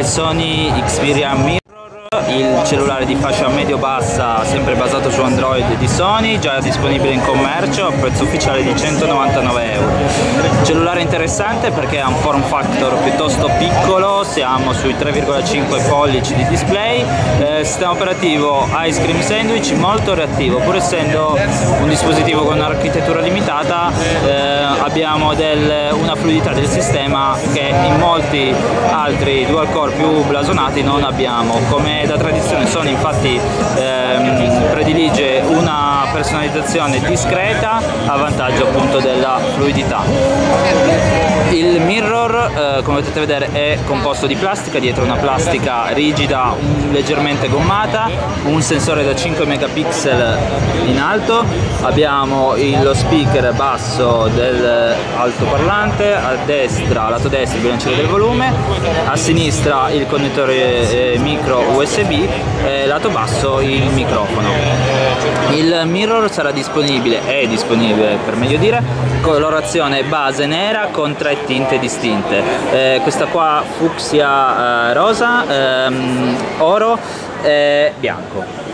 Sony Xperia Mirror, il cellulare di fascia medio-bassa, sempre basato su Android di Sony, già disponibile in commercio a prezzo ufficiale di 199 euro. Cellulare interessante perché ha un form factor piuttosto piccolo, siamo sui 3,5 pollici di display, sistema operativo Ice Cream Sandwich, molto reattivo, pur essendo un dispositivo con un'architettura limitata, abbiamo una fluidità del sistema che in molti altri dual core più blasonati non abbiamo. Come da tradizione Sony infatti predilige una personalizzazione discreta a vantaggio appunto della fluidità. Il mirror, come potete vedere, è composto di plastica, dietro una plastica rigida leggermente gommata, un sensore da 5 megapixel in alto, abbiamo lo speaker basso dell'altoparlante, a destra, lato destro il bilanciere del volume, a sinistra il connettore micro USB e lato basso il microfono. Il mirror è disponibile per meglio dire, colorazione base nera con 3 tinte distinte, questa qua fucsia rosa, oro e bianco.